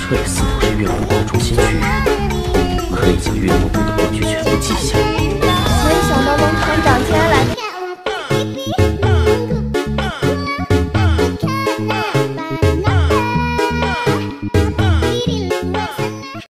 这也似乎是月魔口中心区域，可以将月魔宫的过去全部记下。